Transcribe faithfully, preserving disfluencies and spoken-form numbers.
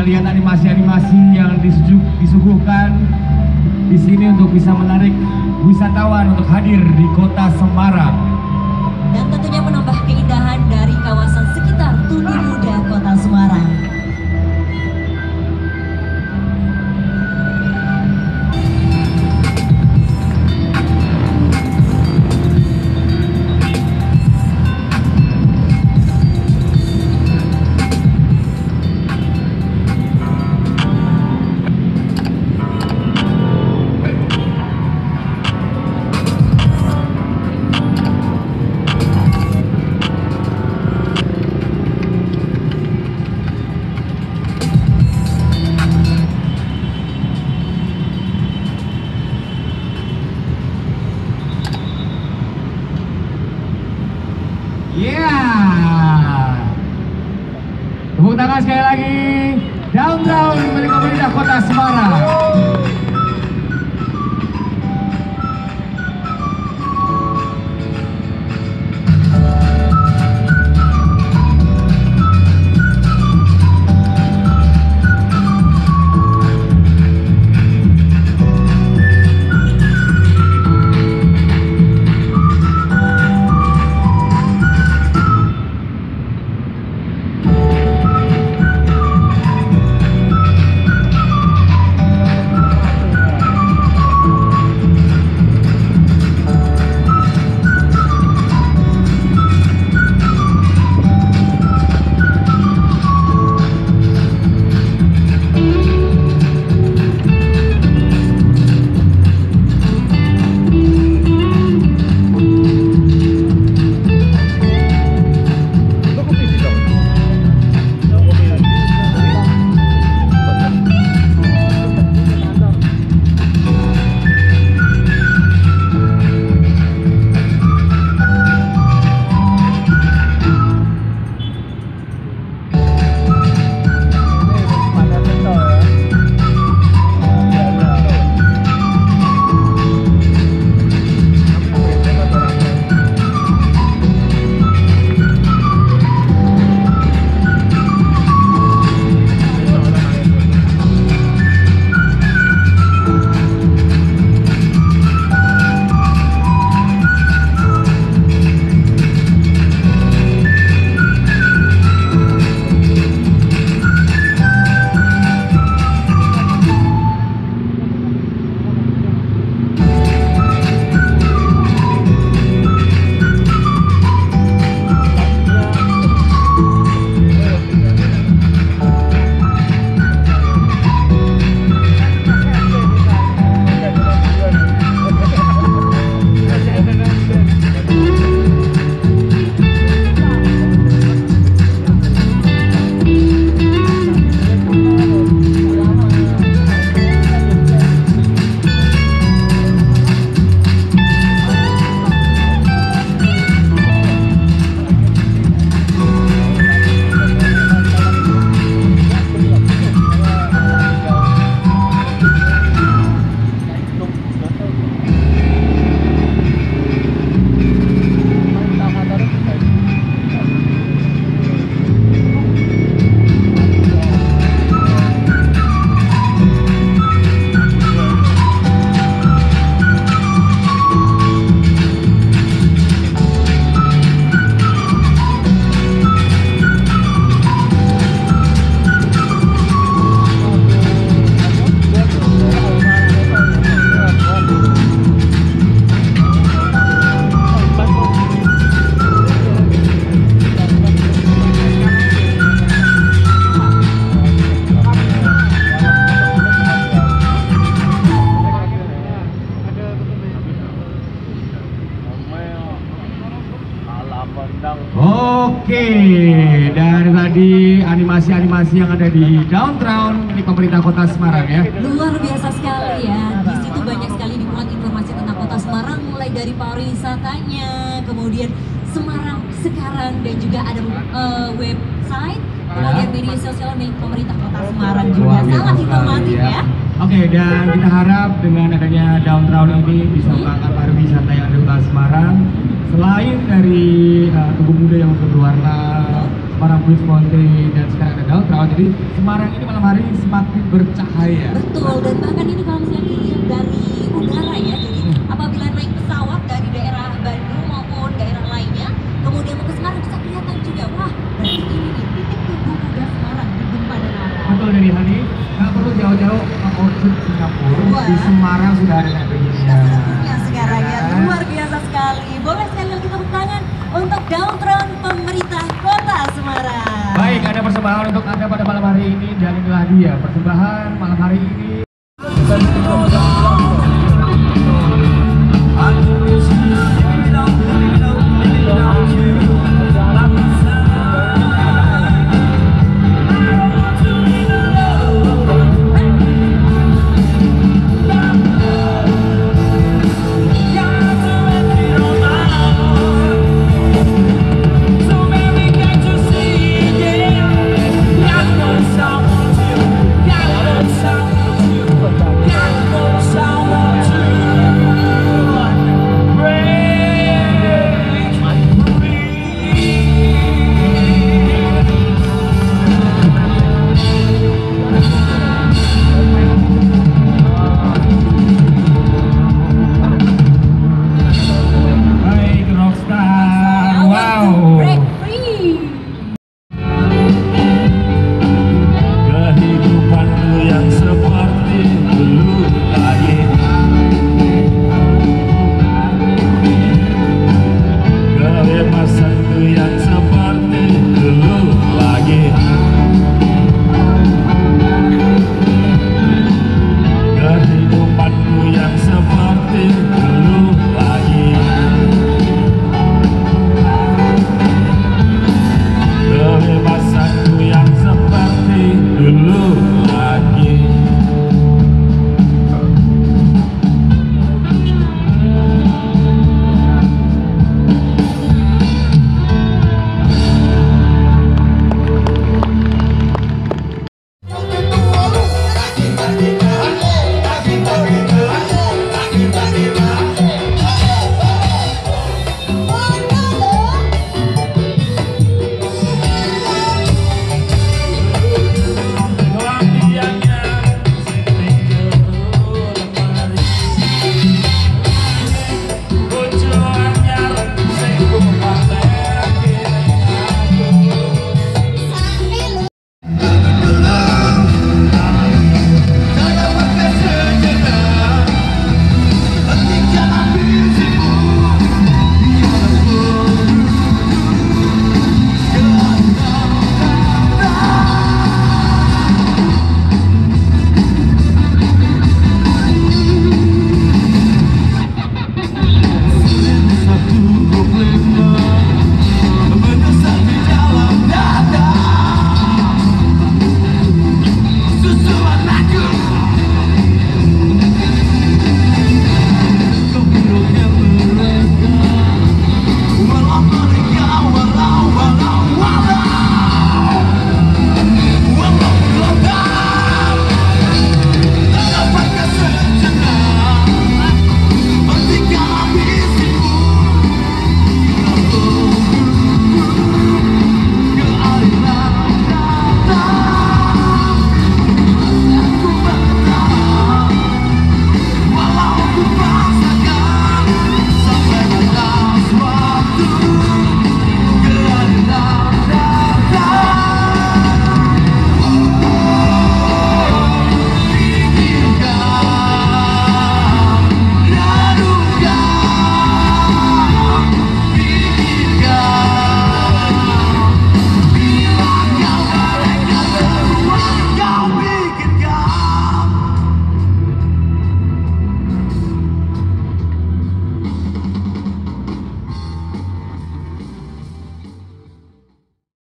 lihat animasi-animasi yang disuguh, disuguhkan di sini untuk bisa menarik wisatawan untuk hadir di kota Semarang. Dan tentunya menambah keindahan dari kawasan sekitar Tuni Muda Kota Semarang. Yeah. Tepuk tangan sekali lagi. Downtown milik pemerintah Kota Semarang. Oke, dari tadi animasi-animasi yang ada di downtown di pemerintah Kota Semarang ya. Luar biasa sekali ya. Di situ banyak sekali dimuat informasi tentang Kota Semarang, mulai dari pariwisatanya, kemudian Semarang sekarang, dan juga ada uh, website, kemudian media sosial milik pemerintah Kota Semarang juga. Sangat informatif ya. ya. Oke, dan kita harap dengan adanya downtown ini bisa mengangkat pariwisata yang ada di Kota Semarang. Selain dari uh, tubuh muda yang berwarna Semarang Beach Mountain dan sekarang ada downtown, Jadi Semarang ini malam hari semakin bercahaya. Betul, dan bahkan ini kalau misalnya dilihat dari udara ya, jadi apabila naik pesawat dari daerah Bandung maupun daerah lainnya, kemudian mau ke Semarang bisa kelihatan juga, wah berarti ini nih titik tunggu kuda Semarang di Gempa dan Ara. Betul dari Hani, nggak perlu jauh-jauh ke Orchid Singapura, Wah. di Semarang sudah ada kayak begini. Kita sudah punya sekarang ya, luar biasa sekali. Boleh sekali lagi tepuk tangan untuk Dauntrон pemerintah Kota Semarang. Baik, ada persembahan untuk Anda pada malam hari ini dan inilah dia persembahan malam hari ini.